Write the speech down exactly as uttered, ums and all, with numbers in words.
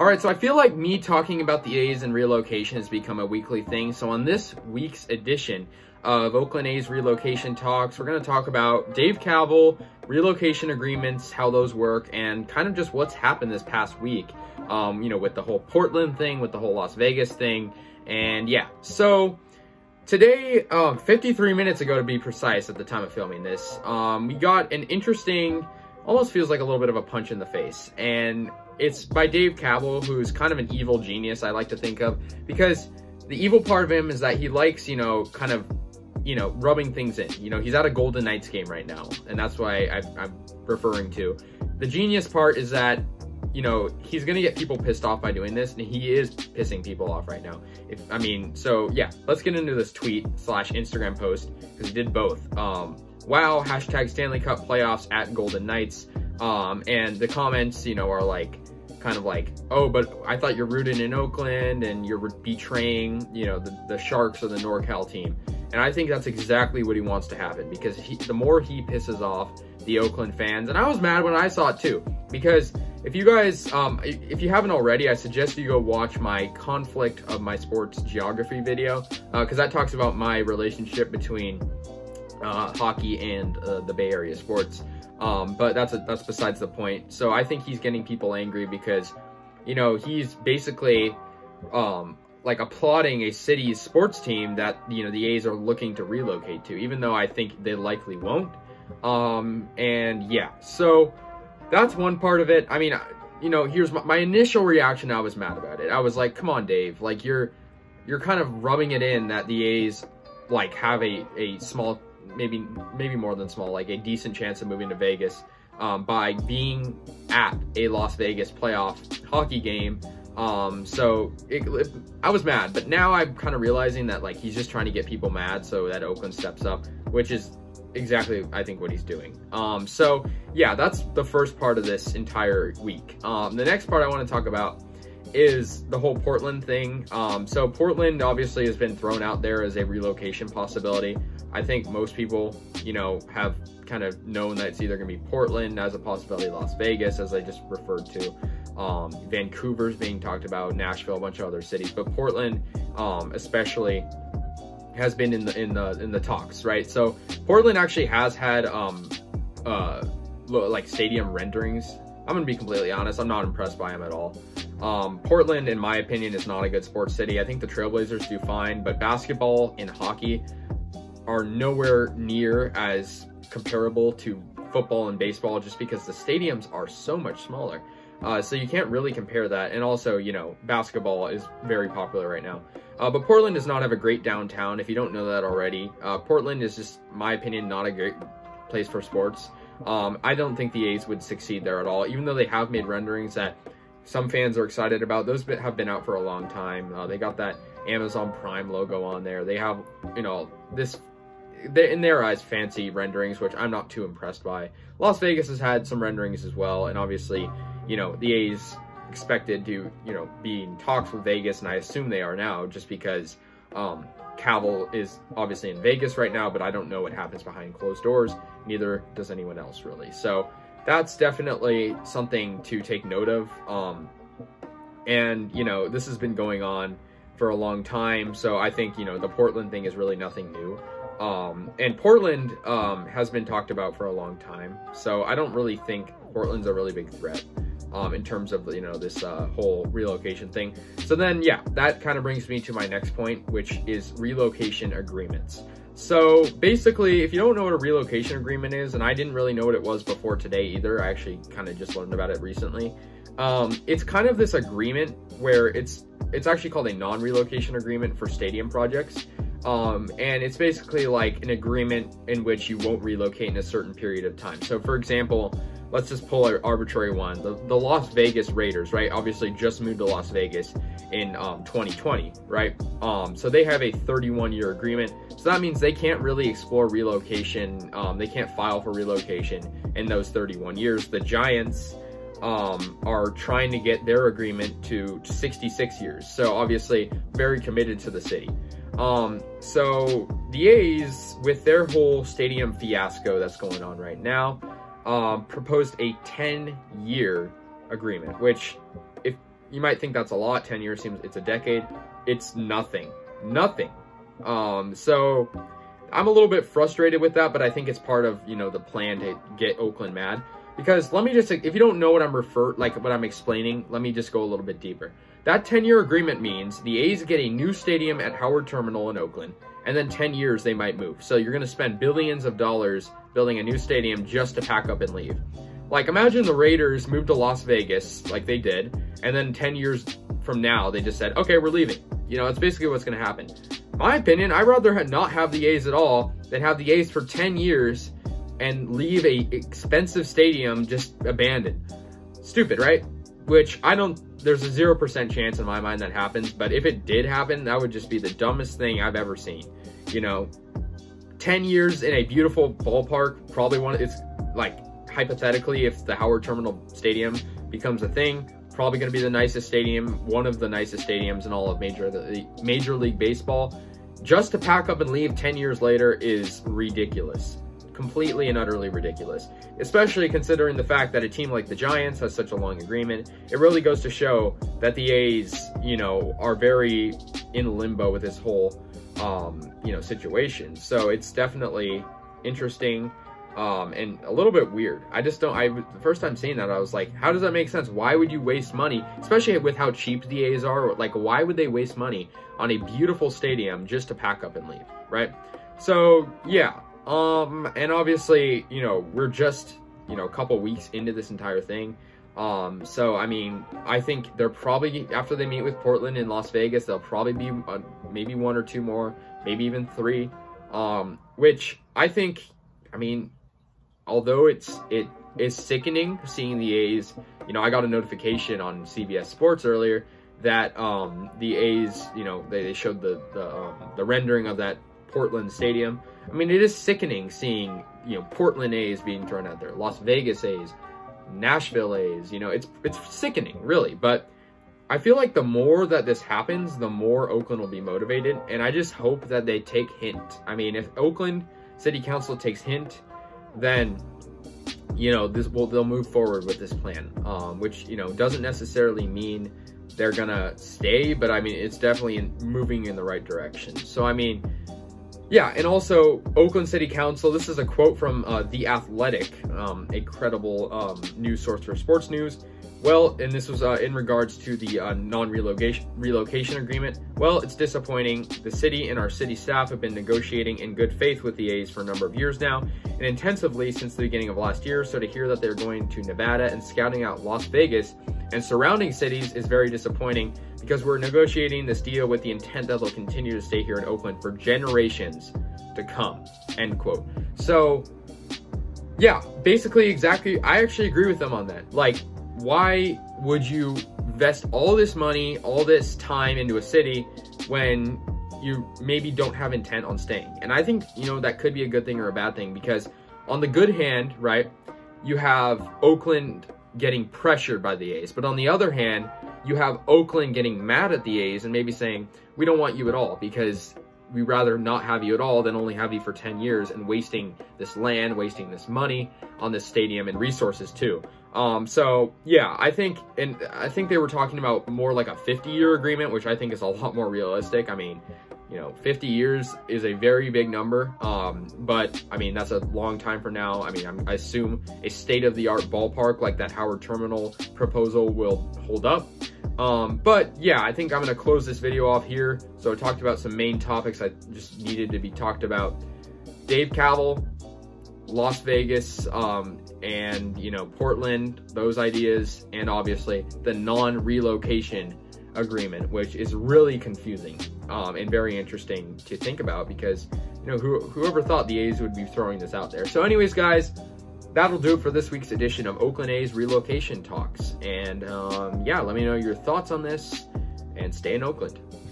Alright, so I feel like me talking about the A's and relocation has become a weekly thing. So on this week's edition of Oakland A's relocation talks, we're going to talk about Dave Kaval, relocation agreements, how those work, and kind of just what's happened this past week. Um, you know, with the whole Portland thing, with the whole Las Vegas thing, and yeah. So today, um, fifty-three minutes ago to be precise at the time of filming this, um, we got an interesting, almost feels like a little bit of a punch in the face, and it's by Dave Kaval, who's kind of an evil genius, I like to think of, because the evil part of him is that he likes, you know, kind of, you know, rubbing things in. You know, he's at a Golden Knights game right now, and that's why I, I'm referring to. The genius part is that, you know, he's going to get people pissed off by doing this, and he is pissing people off right now. If I mean, so yeah, let's get into this tweet slash Instagram post, because he did both. Um, wow, hashtag Stanley Cup playoffs at Golden Knights. Um, and the comments, you know, are like, kind of like, oh, but I thought you're rooting in Oakland and you're betraying, you know, the, the Sharks or the NorCal team. And I think that's exactly what he wants to happen, because he, the more he pisses off the Oakland fans, and I was mad when I saw it too, because if you guys, um, if you haven't already, I suggest you go watch my conflict of my sports geography video, because uh, that talks about my relationship between uh, hockey and uh, the Bay Area sports. Um, but that's a, that's besides the point. So I think he's getting people angry because, you know, he's basically um, like applauding a city's sports team that, you know, the A's are looking to relocate to, even though I think they likely won't. Um, and yeah, so that's one part of it. I mean, you know, here's my, my initial reaction. I was mad about it. I was like, come on, Dave, like you're, you're kind of rubbing it in that the A's like have a, a small, maybe, maybe more than small, like a decent chance of moving to Vegas, um, by being at a Las Vegas playoff hockey game. Um, so it, it, I was mad, but now I'm kind of realizing that like, he's just trying to get people mad so that Oakland steps up, which is exactly, I think, what he's doing. Um, so yeah, that's the first part of this entire week. Um, the next part I want to talk about is the whole Portland thing. Um, so Portland obviously has been thrown out there as a relocation possibility. I think most people, you know, have kind of known that it's either going to be Portland as a possibility, Las Vegas, as I just referred to. Um, Vancouver's being talked about, Nashville, a bunch of other cities, but Portland, um, especially, has been in the in the in the talks, right? So Portland actually has had um uh like stadium renderings. I'm gonna be completely honest, I'm not impressed by them at all. Um, Portland, in my opinion, is not a good sports city. I think the Trailblazers do fine, but basketball and hockey are nowhere near as comparable to football and baseball, just because the stadiums are so much smaller. Uh, so you can't really compare that. And also, you know, basketball is very popular right now. Uh, but Portland does not have a great downtown, if you don't know that already. Uh, Portland is just, my opinion, not a great place for sports. Um, I don't think the A's would succeed there at all, even though they have made renderings that some fans are excited about. Those have been out for a long time. Uh, they got that Amazon Prime logo on there. They have, you know, this, in their eyes, fancy renderings, which I'm not too impressed by. Las Vegas has had some renderings as well, and obviously, you know, the A's expected to, you know, be in talks with Vegas, and I assume they are now, just because um, Kaval is obviously in Vegas right now, but I don't know what happens behind closed doors. Neither does anyone else, really. So that's definitely something to take note of. Um, and, you know, this has been going on for a long time, so I think, you know, the Portland thing is really nothing new. Um, and Portland um, has been talked about for a long time, so I don't really think Portland's a really big threat. Um, in terms of, you know, this uh, whole relocation thing. So then, yeah, that kind of brings me to my next point, which is relocation agreements. So basically, if you don't know what a relocation agreement is, and I didn't really know what it was before today either, I actually kind of just learned about it recently. Um, it's kind of this agreement where it's, it's actually called a non-relocation agreement for stadium projects. Um, and it's basically like an agreement in which you won't relocate in a certain period of time. So for example, let's just pull an arbitrary one. The, the Las Vegas Raiders, right, obviously just moved to Las Vegas in um, twenty twenty, right? Um, so they have a thirty-one year agreement. So that means they can't really explore relocation. Um, they can't file for relocation in those thirty-one years. The Giants um, are trying to get their agreement to sixty-six years. So obviously very committed to the city. Um, so the A's, with their whole stadium fiasco that's going on right now, um, proposed a ten year agreement, which, if you might think that's a lot. ten years seems, it's a decade. It's nothing, nothing. Um, so I'm a little bit frustrated with that, but I think it's part of, you know, the plan to get Oakland mad. Because let me just, if you don't know what I'm refer, like what I'm explaining, let me just go a little bit deeper. That ten year agreement means the A's get a new stadium at Howard Terminal in Oakland, and then ten years they might move. So you're going to spend billions of dollars building a new stadium just to pack up and leave. Like, imagine the Raiders moved to Las Vegas like they did, and then ten years from now they just said, okay, we're leaving. You know, it's basically what's going to happen. My opinion, I'd rather not have the A's at all than have the A's for ten years and leave a expensive stadium just abandoned. Stupid, right? Which I don't, there's a zero percent chance in my mind that happens, but if it did happen, that would just be the dumbest thing I've ever seen. You know, ten years in a beautiful ballpark, probably one, it's like, hypothetically, if the Howard Terminal Stadium becomes a thing, probably going to be the nicest stadium, one of the nicest stadiums in all of Major, Major League Baseball. Just to pack up and leave ten years later is ridiculous. Completely and utterly ridiculous, especially considering the fact that a team like the Giants has such a long agreement. It really goes to show that the A's, you know, are very in limbo with this whole, um, you know, situation. So it's definitely interesting, um, and a little bit weird. I just don't, I, the first time seeing that, I was like, how does that make sense? Why would you waste money, especially with how cheap the A's are? Like, why would they waste money on a beautiful stadium just to pack up and leave, right? So, yeah. Um, and obviously, you know, we're just, you know, a couple weeks into this entire thing. Um, so, I mean, I think they're probably, after they meet with Portland and Las Vegas, they'll probably be uh, maybe one or two more, maybe even three, um, which I think, I mean, although it's, it is sickening seeing the A's, you know, I got a notification on C B S Sports earlier that, um, the A's, you know, they, they showed the, the, um, the rendering of that Portland stadium. I mean, it is sickening seeing, you know, Portland A's being thrown out there, Las Vegas A's, Nashville A's, you know, it's it's sickening, really. But I feel like the more that this happens, the more Oakland will be motivated, and I just hope that they take hint. I mean, if Oakland City Council takes hint, then, you know, this will, they'll move forward with this plan, um, which, you know, doesn't necessarily mean they're gonna stay, but I mean, it's definitely in, moving in the right direction. So, I mean, yeah, and also Oakland City Council, this is a quote from uh, The Athletic, um, a credible um, news source for sports news. Well, and this was uh, in regards to the uh, non-relocation relocation agreement. Well, it's disappointing. The city and our city staff have been negotiating in good faith with the A's for a number of years now, and intensively since the beginning of last year. So to hear that they're going to Nevada and scouting out Las Vegas and surrounding cities is very disappointing, because we're negotiating this deal with the intent that they'll continue to stay here in Oakland for generations to come, end quote. So yeah, basically exactly, I actually agree with them on that. Like, why would you invest all this money, all this time into a city when you maybe don't have intent on staying? And I think, you know, that could be a good thing or a bad thing, because on the good hand, right, you have Oakland getting pressured by the A's, but on the other hand, you have Oakland getting mad at the A's and maybe saying, we don't want you at all, because we'd rather not have you at all than only have you for ten years and wasting this land, wasting this money on this stadium and resources too. Um, so yeah, I think, and I think they were talking about more like a fifty year agreement, which I think is a lot more realistic. I mean, you know, fifty years is a very big number. Um, but I mean, that's a long time from now. I mean, I'm, I assume a state of the art ballpark like that Howard Terminal proposal will hold up. Um, but yeah, I think I'm going to close this video off here. So I talked about some main topics I just needed to be talked about. Dave Kaval, Las Vegas, um, and, you know, Portland, those ideas, and obviously the non-relocation agreement, which is really confusing, um, and very interesting to think about, because, you know, who, whoever thought the A's would be throwing this out there. So anyways, guys, that'll do it for this week's edition of Oakland A's relocation talks. And um, yeah, let me know your thoughts on this, and stay in Oakland.